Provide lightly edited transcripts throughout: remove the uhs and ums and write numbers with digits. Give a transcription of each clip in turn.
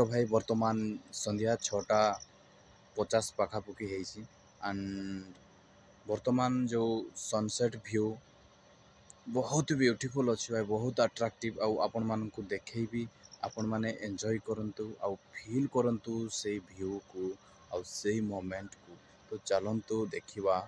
भाई वर्तमान संध्या 6:50 पाखापुखी है एंड वर्तमान जो सनसेट व्यू बहुत ब्यूटीफुल अच्छी भाई, बहुत अट्राक्टिव आपण मानू देखी आपण माने एंजॉय करंतु आउ फील करंतु से व्यू को आउ से मोमेंट को। तो चलंतु देखिबा।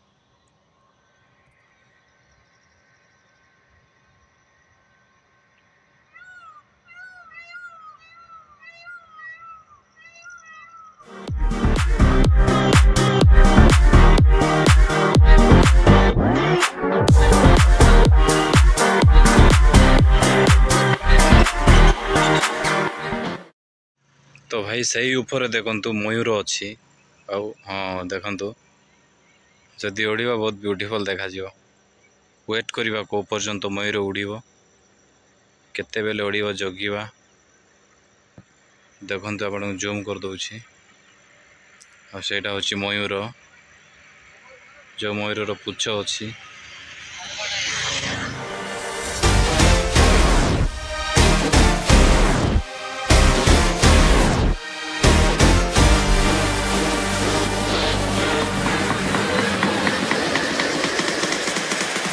तो भाई सही ऊपर देखंतु मयूर अच्छी आउ हाँ देखंतु जदि उड़ीबा बहुत ब्यूटीफुल देखा जिवो। वेट करबा को पर्यंत मयूर उड़ीबो केते बेले उड़ीबो जगिबा। देखंतु आपण जूम कर दउछि आ सेटा होछि मयूर, जो मयूर रो पुच्छ अछि।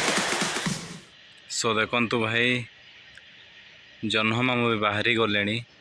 सो देखंतु भाई जह्नमामू भी बाहरी गले